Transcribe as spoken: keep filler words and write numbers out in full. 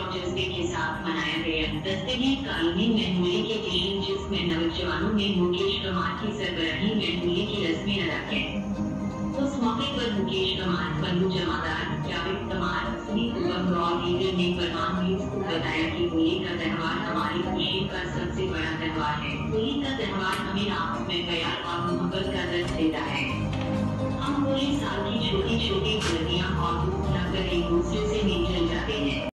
और जज्बे के साथ मनाया गया। दस्तगीर कॉलोनी में होली के जश्न जिसमें नौजवानों ने मुकेश कुमार की सरबराही में होली की रस्में अदा की। उस मौके पर मुकेश कुमार, बंधु जमादार, जावेद कुमार, सुनील कुमार और लीडर ने फरमान न्यूज को बताया कि होली का त्योहार हमारी खुशी का सबसे बड़ा त्योहार है। होली का त्योहार हमें आपस में प्यार और मोहब्बत का दर्द देता है। हम पूरे साल की छोटी छोटी गलतियाँ और दुख भुलाकर एक दूसरे से मिल जुल जाते हैं।